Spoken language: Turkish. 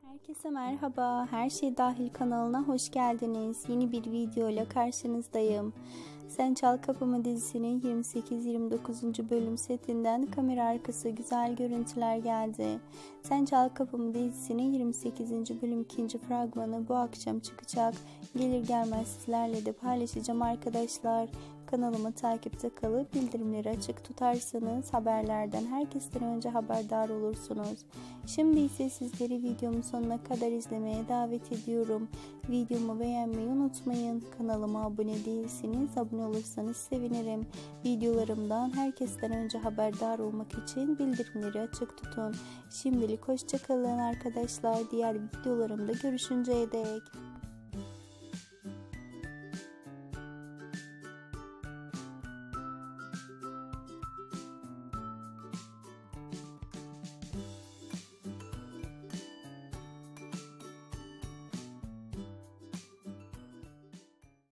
Herkese merhaba, Her Şey Dahil kanalına hoş geldiniz. Yeni bir video ile karşınızdayım. Sen Çal Kapımı dizisinin 28-29. bölüm setinden kamera arkası güzel görüntüler geldi. Sen Çal Kapımı dizisinin 28. bölüm 2. fragmanı bu akşam çıkacak. Gelir gelmez sizlerle de paylaşacağım arkadaşlar. Kanalımı takipte kalıp bildirimleri açık tutarsanız haberlerden herkesten önce haberdar olursunuz. Şimdi ise sizleri videomun sonuna kadar izlemeye davet ediyorum. Videomu beğenmeyi unutmayın. Kanalıma abone değilseniz abone olursanız sevinirim. Videolarımdan herkesten önce haberdar olmak için bildirimleri açık tutun. Şimdilik hoşça kalın arkadaşlar. Diğer videolarımda görüşünceye dek.